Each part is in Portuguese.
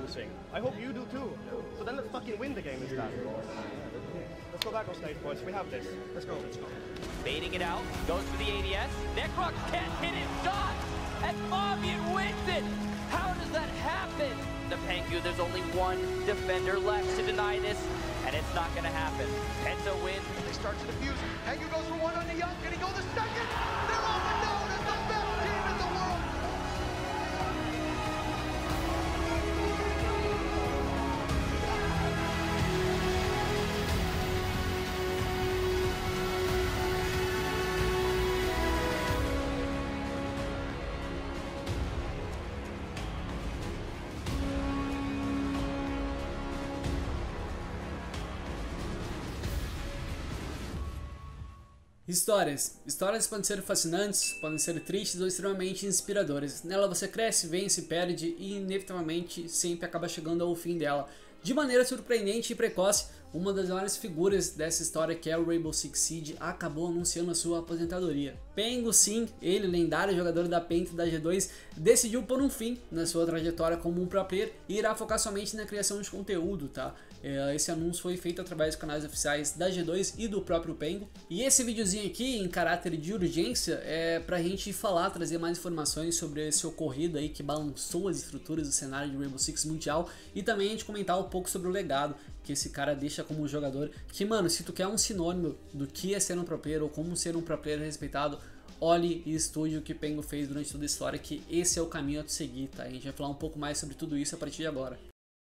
losing. I hope you do too. So then let's fucking win the game instead. Let's go back on stage, boys. We have this. Let's go. Let's go. Baiting it out, goes for the ADS. Necrox can't hit his shot, and Fabian wins it. How does that happen? The Pengu, there's only one defender left to deny this, and it's not going to happen. Penta wins. They start to defuse. Pengu goes for one on the Young. Can he go the second? They're often known as the best team in the world. Histórias. Histórias podem ser fascinantes, podem ser tristes ou extremamente inspiradoras. Nela você cresce, vence, perde e inevitavelmente sempre acaba chegando ao fim dela. De maneira surpreendente e precoce, uma das maiores figuras dessa história, que é o Rainbow Six Siege, acabou anunciando a sua aposentadoria. Pengu, sim, ele, lendário jogador da Penta e da G2, decidiu pôr um fim na sua trajetória como um pro player e irá focar somente na criação de conteúdo, tá? Esse anúncio foi feito através dos canais oficiais da G2 e do próprio Pengu. E esse videozinho aqui, em caráter de urgência, é pra gente falar, trazer mais informações sobre esse ocorrido aí que balançou as estruturas do cenário de Rainbow Six Mundial, e também a gente comentar um pouco sobre o legado que esse cara deixa como jogador, que, mano, se tu quer um sinônimo do que é ser um pro player ou como ser um pro player respeitado, olhe e estude o que Pengu fez durante toda a história, que esse é o caminho a tu seguir, tá? A gente vai falar um pouco mais sobre tudo isso a partir de agora.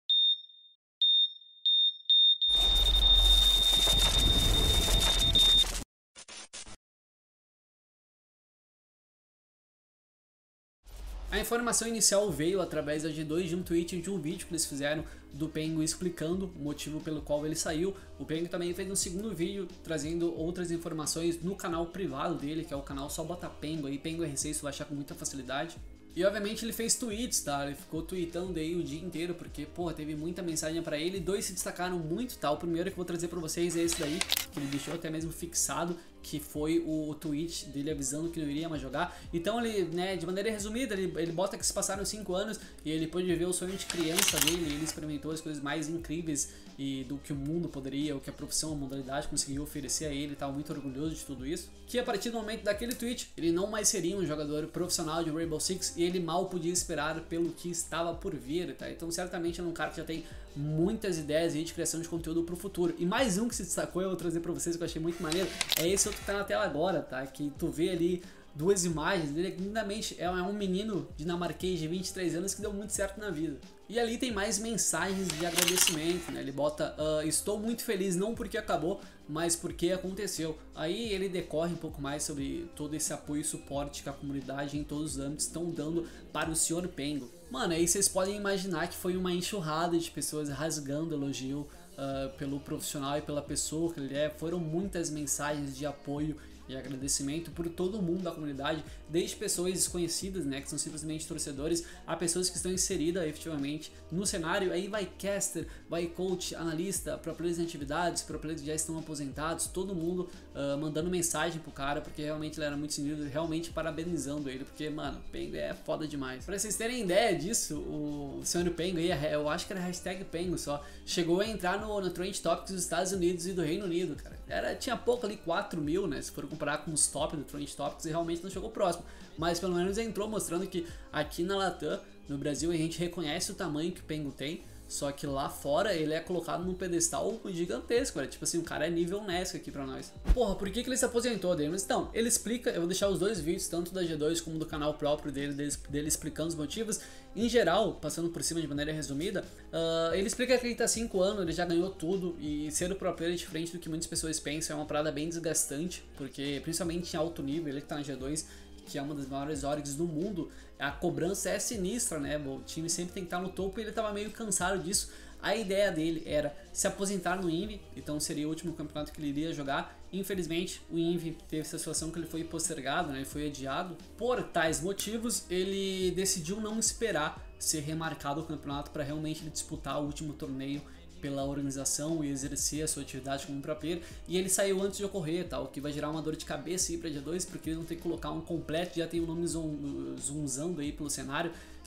A informação inicial veio através da G2 de um tweet e de um vídeo que eles fizeram do Pengu explicando o motivo pelo qual ele saiu. O Pengu também fez um segundo vídeo trazendo outras informações no canal privado dele, que é o canal Só Bota Pengu aí, Pengu RC, isso vai achar com muita facilidade. E obviamente ele fez tweets, tá? Ele ficou tweetando aí o dia inteiro, porque, porra, teve muita mensagem pra ele. Dois se destacaram muito, tá? O primeiro que eu vou trazer pra vocês é esse daí, que ele deixou até mesmo fixado, que foi o tweet dele avisando que não iria mais jogar. Então ele, né, de maneira resumida, ele bota que se passaram 5 anos e ele pôde ver o sonho de criança dele, e ele experimentou as coisas mais incríveis e do que o mundo poderia, o que a profissão, a modalidade conseguiu oferecer a ele. Estava muito orgulhoso de tudo isso. Que a partir do momento daquele tweet, ele não mais seria um jogador profissional de Rainbow Six e ele mal podia esperar pelo que estava por vir, tá? Então certamente é um cara que já tem muitas ideias aí de criação de conteúdo pro futuro. E mais um que se destacou, eu vou trazer pra vocês, que eu achei muito maneiro, é esse outro que tá na tela agora, tá? Que tu vê ali duas imagens dele, lindamente, é um menino dinamarquês de 23 anos que deu muito certo na vida. E ali tem mais mensagens de agradecimento, né? Ele bota, estou muito feliz, não porque acabou, mas porque aconteceu. Aí ele decorre um pouco mais sobre todo esse apoio e suporte que a comunidade em todos os âmbitos estão dando para o Sr. Pengu. Mano, aí vocês podem imaginar que foi uma enxurrada de pessoas rasgando elogio pelo profissional e pela pessoa que ele é. Foram muitas mensagens de apoio e agradecimento por todo mundo da comunidade, desde pessoas desconhecidas, né, que são simplesmente torcedores, a pessoas que estão inseridas efetivamente no cenário. Aí vai caster, vai coach, analista, pro players em atividades, pro players que já estão aposentados, todo mundo mandando mensagem pro cara, porque realmente ele era muito sinistro, realmente parabenizando ele, porque, mano, Pengu é foda demais. Pra vocês terem ideia disso, o Sr. Pengu aí, eu acho que era hashtag Pengu só, chegou a entrar no Trend Topics dos Estados Unidos e do Reino Unido, cara. Tinha pouco ali, 4 mil, né, se for comparar com os top do Trend Topics, e realmente não chegou próximo, mas pelo menos entrou mostrando que aqui na Latam, no Brasil, a gente reconhece o tamanho que o Pengu tem, só que lá fora ele é colocado num pedestal gigantesco, velho. Tipo assim, o cara é nível NESC aqui pra nós. Porra, por que ele se aposentou dele? Mas então, ele explica, eu vou deixar os dois vídeos, tanto da G2 como do canal próprio dele explicando os motivos. Em geral, passando por cima de maneira resumida, ele explica que ele tá 5 anos, ele já ganhou tudo, e ser o pro player é diferente do que muitas pessoas pensam, é uma parada bem desgastante, porque principalmente em alto nível, ele que tá na G2, que é uma das maiores orgs do mundo, a cobrança é sinistra, né? O time sempre tem que estar no topo e ele estava meio cansado disso. A ideia dele era se aposentar no Invi, então seria o último campeonato que ele iria jogar. Infelizmente, o Invi teve essa situação que ele foi postergado, né? Ele foi adiado. Por tais motivos, ele decidiu não esperar ser remarcado o campeonato para realmente ele disputar o último torneio pela organização e exercer a sua atividade como pro player, e ele saiu antes de ocorrer, tá? O que vai gerar uma dor de cabeça aí pra G2, porque eles vão ter que colocar um completo, já tem o nome zoomzando aí pelo cenário,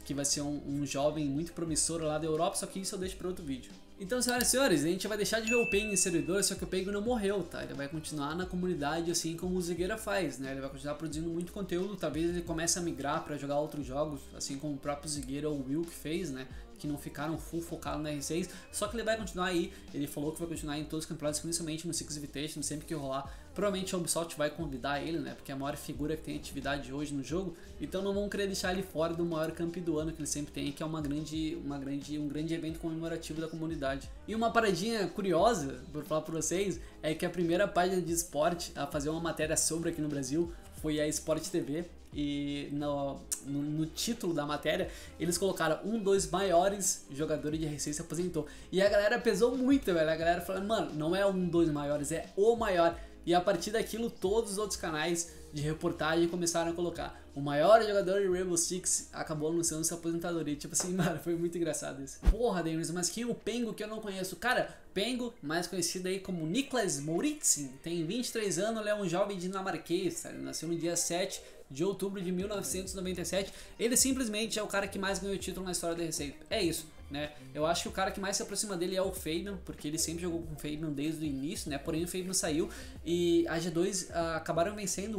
que vai ser um jovem muito promissor lá da Europa, só que isso eu deixo para outro vídeo. Então, senhoras e senhores, a gente vai deixar de ver o Pengu em servidor, só que o Pengu não morreu, tá? Ele vai continuar na comunidade assim como o Zigueira faz, né? Ele vai continuar produzindo muito conteúdo, talvez ele comece a migrar para jogar outros jogos, assim como o próprio Zigueira ou o Will que fez, né? Que não ficaram full focados na R6, só que ele vai continuar aí, ele falou que vai continuar em todos os campeonatos, principalmente no Six Invitation, sempre que rolar. Provavelmente a Ubisoft vai convidar ele, né, porque é a maior figura que tem atividade hoje no jogo, então não vão querer deixar ele fora do maior camp do ano que ele sempre tem, que é um grande evento comemorativo da comunidade. E uma paradinha curiosa, por falar pra vocês, é que a primeira página de esporte a fazer uma matéria sobre aqui no Brasil foi a Sport TV. E no título da matéria eles colocaram um dos maiores jogadores de R6 se aposentou. E a galera pesou muito, velho. A galera falando, mano, não é um dos maiores, é o maior. E a partir daquilo todos os outros canais de reportagem começaram a colocar: o maior jogador de Rainbow Six acabou anunciando sua aposentadoria. Tipo assim, mano, foi muito engraçado isso. Porra, Denis, mas que o Pengu que eu não conheço? Cara, Pengu, mais conhecido aí como Niklas Moritzin, tem 23 anos, ele é um jovem dinamarquês, tá? Ele nasceu no dia 7 de outubro de 1997, ele simplesmente é o cara que mais ganhou título na história da R6. É isso, né? Eu acho que o cara que mais se aproxima dele é o Fabian, porque ele sempre jogou com o Fabian desde o início, né? Porém o Fabian saiu e a G2 acabaram vencendo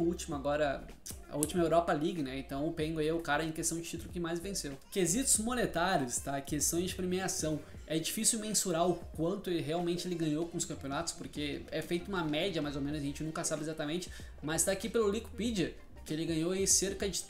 a última Europa League, né? Então o Pengu aí é o cara em questão de título que mais venceu. Quesitos monetários, tá? Questões de premiação. É difícil mensurar o quanto ele ganhou com os campeonatos, porque é feita uma média mais ou menos, a gente nunca sabe exatamente, mas tá aqui pelo Wikipedia que ele ganhou aí cerca de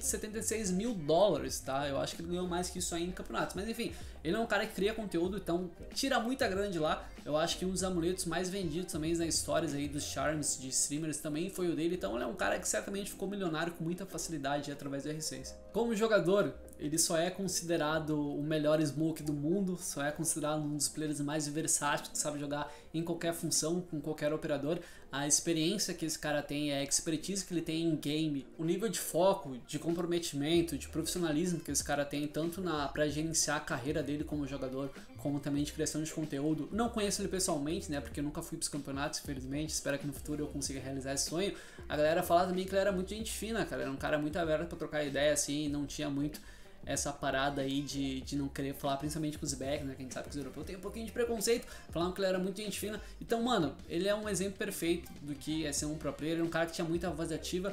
376 mil dólares, tá? Eu acho que ele ganhou mais que isso aí em campeonatos, mas enfim, ele é um cara que cria conteúdo, então tira muita grana de lá. Eu acho que um dos amuletos mais vendidos também nas histórias aí dos charms de streamers também foi o dele, então ele é um cara que certamente ficou milionário com muita facilidade através do R6. Como jogador, ele só é considerado o melhor smoke do mundo, só é considerado um dos players mais versáteis, que sabe jogar em qualquer função, com qualquer operador. A experiência que esse cara tem, a expertise que ele tem em game, o nível de foco, de comprometimento, de profissionalismo que esse cara tem, tanto pra gerenciar a carreira dele como jogador, como também de criação de conteúdo. Não conheço ele pessoalmente, né, porque eu nunca fui pros campeonatos, infelizmente, espero que no futuro eu consiga realizar esse sonho. A galera fala também que ele era muito gente fina, cara, era um cara muito aberto pra trocar ideia, assim, não tinha muito essa parada aí de não querer falar, principalmente com os back, né, que a gente sabe que os europeus têm um pouquinho de preconceito, falavam que ele era muito gente fina. Então, mano, ele é um exemplo perfeito do que é ser um pro player, um cara que tinha muita voz ativa,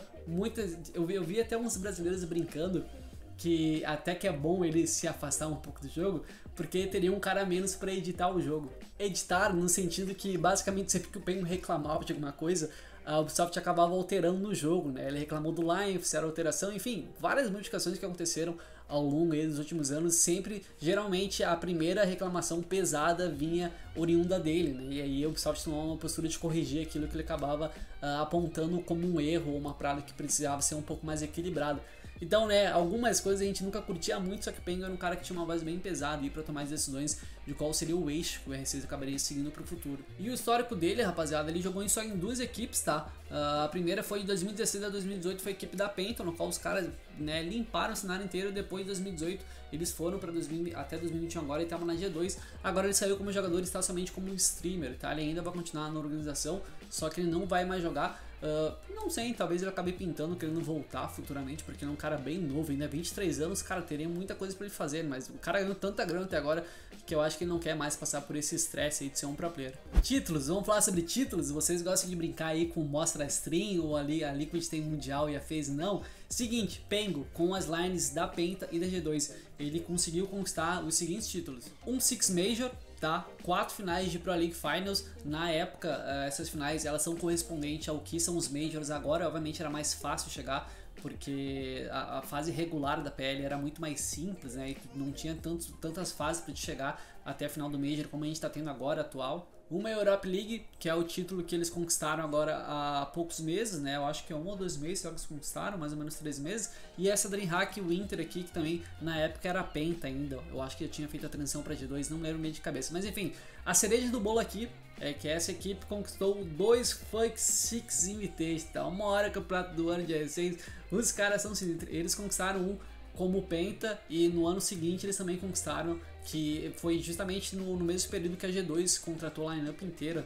eu vi até uns brasileiros brincando que até que é bom ele se afastar um pouco do jogo, porque teria um cara a menos para editar o jogo. Editar no sentido que basicamente sempre que o Pengu reclamava de alguma coisa, a Ubisoft acabava alterando no jogo, né? Ele reclamou do Lion, fizeram alteração, enfim, várias modificações que aconteceram ao longo aí dos últimos anos. Sempre, geralmente, a primeira reclamação pesada vinha oriunda dele, né? E aí a Ubisoft tomou uma postura de corrigir aquilo que ele acabava apontando como um erro ou uma parada que precisava ser um pouco mais equilibrada. Então, né, algumas coisas a gente nunca curtia muito, só que o Pengu era um cara que tinha uma voz bem pesada aí pra tomar as decisões de qual seria o eixo que o R6 acabaria seguindo pro futuro. E o histórico dele, rapaziada, ele jogou só em duas equipes, tá? A primeira foi de 2016 a 2018, foi a equipe da Penta, no qual os caras, né, limparam o cenário inteiro. Depois de 2018 eles foram pra até 2021 agora e estavam na G2. Agora ele saiu como jogador e está somente como streamer, tá? Ele ainda vai continuar na organização, só que ele não vai mais jogar. Não sei, talvez ele acabe pintando, querendo voltar futuramente, porque ele é um cara bem novo, ainda 23 anos, cara, teria muita coisa pra ele fazer, mas o cara ganhou tanta grana até agora que eu acho que ele não quer mais passar por esse estresse aí de ser um pro player. Títulos, vamos falar sobre títulos. Vocês gostam de brincar aí com Mostra Stream ou ali a Liquid tem Mundial e a FaZe não? Seguinte, Pengu, com as lines da Penta e da G2, ele conseguiu conquistar os seguintes títulos: um Six Major, tá? 4 finais de Pro League Finals. Na época, essas finais elas são correspondentes ao que são os Majors agora. Obviamente era mais fácil chegar, porque a fase regular da PL era muito mais simples, né? E não tinha tantas fases para te chegar até a final do Major como a gente está tendo agora, atual. Uma Europe League, que é o título que eles conquistaram agora há poucos meses, né? Eu acho que é 1 ou 2 meses que eles conquistaram, mais ou menos 3 meses. E essa DreamHack Winter aqui, que também na época era Penta ainda. Eu acho que já tinha feito a transição para G2, não lembro meio de cabeça. Mas enfim, a cereja do bolo aqui é que essa equipe conquistou 2 Funk Six Invitations, tá? Uma hora campeonato do ano de R6. Os caras são sinistros. Eles conquistaram um como Penta e no ano seguinte eles também conquistaram, que foi justamente no mesmo período que a G2 contratou a lineup inteira, tá?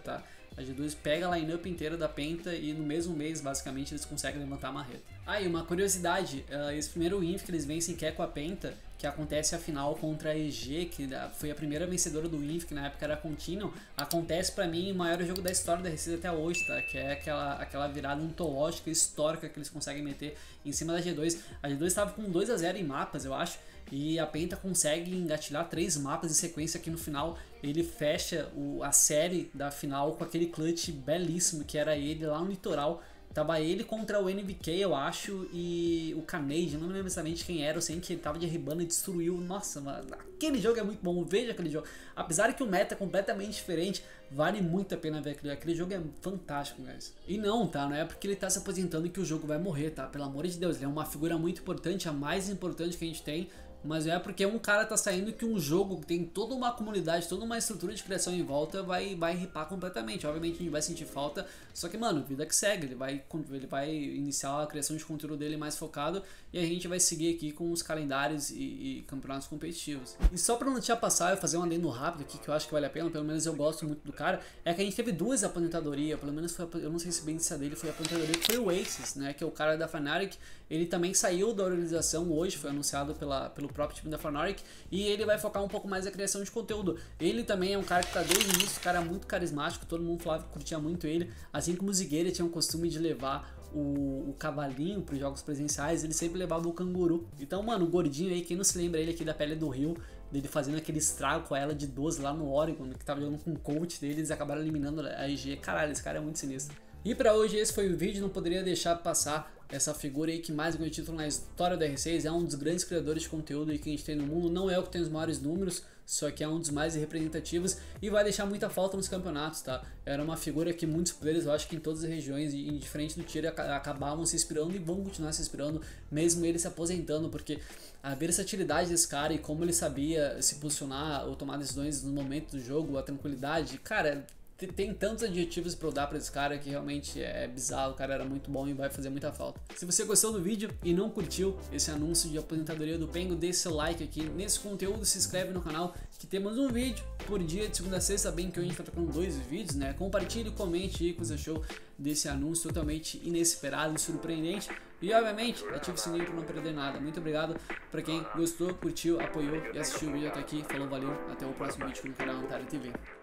A G2 pega a line-up inteira da Penta e no mesmo mês, basicamente, eles conseguem levantar a marreta. E uma curiosidade, esse primeiro Inf que eles vencem, que é com a Penta, que acontece a final contra a EG, que foi a primeira vencedora do Inf, que na época era Continuum, acontece pra mim o maior jogo da história da RCD até hoje, tá? Que é aquela virada ontológica, histórica que eles conseguem meter em cima da G2. A G2 estava com 2-0 em mapas, eu acho, e a Penta consegue engatilhar 3 mapas em sequência aqui no final. Ele fecha a série da final com aquele clutch belíssimo, que era ele lá no litoral. Tava ele contra o NVK, eu acho, e o Canadian, não me lembro exatamente quem era, eu sei que ele tava de Ribana e destruiu. Nossa, mano, aquele jogo é muito bom, veja aquele jogo. Apesar de que o meta é completamente diferente, vale muito a pena ver aquele jogo, é fantástico, guys. E não, tá, não é porque ele tá se aposentando que o jogo vai morrer, tá, pelo amor de Deus, ele é uma figura muito importante, a mais importante que a gente tem. Mas não é porque um cara tá saindo que um jogo que tem toda uma comunidade, toda uma estrutura de criação em volta vai ripar completamente. Obviamente a gente vai sentir falta, só que, mano, vida que segue, ele vai iniciar a criação de conteúdo dele mais focado e a gente vai seguir aqui com os calendários e campeonatos competitivos. E só pra não deixar passar, eu fazer um adendo rápido aqui que eu acho que vale a pena, pelo menos eu gosto muito do cara, é que a gente teve 2 aposentadorias, pelo menos foi, eu não sei se bem se a dele foi a aposentadoria, que foi o Aces, né, que é o cara da Fnatic. Ele também saiu da organização hoje, foi anunciado pelo próprio time da Fnatic, e ele vai focar um pouco mais na criação de conteúdo. Ele também é um cara que tá desde o início, um cara muito carismático, todo mundo falava que curtia muito ele, assim como o Zigueira tinha o costume de levar o cavalinho para os jogos presenciais, ele sempre levava o canguru. Então, mano, o gordinho aí, quem não se lembra ele aqui da Pele do Rio, dele fazendo aquele estrago com ela de 12 lá no Oregon, que tava jogando com o coach dele, eles acabaram eliminando a IG. Caralho, esse cara é muito sinistro. E pra hoje esse foi o vídeo, não poderia deixar passar essa figura aí que mais ganhou título na história da R6, é um dos grandes criadores de conteúdo aí que a gente tem no mundo, não é o que tem os maiores números, só que é um dos mais representativos e vai deixar muita falta nos campeonatos, tá? Era uma figura que muitos players, eu acho que em todas as regiões, e diferente do Tier, acabavam se inspirando e vão continuar se inspirando, mesmo ele se aposentando, porque a versatilidade desse cara e como ele sabia se posicionar ou tomar decisões no momento do jogo, a tranquilidade, cara, tem tantos adjetivos pra eu dar pra esse cara que realmente é bizarro, o cara era muito bom e vai fazer muita falta. Se você gostou do vídeo e não curtiu esse anúncio de aposentadoria do Pengo, deixe seu like aqui nesse conteúdo, se inscreve no canal que temos um vídeo por dia de segunda a sexta, bem que hoje a gente tá trocando 2 vídeos, né? Compartilhe e comente aí o que você achou desse anúncio totalmente inesperado e surpreendente. E obviamente, ative o sininho para não perder nada. Muito obrigado para quem gostou, curtiu, apoiou e assistiu o vídeo até aqui. Falou, valeu, até o próximo vídeo no canal Ontario TV.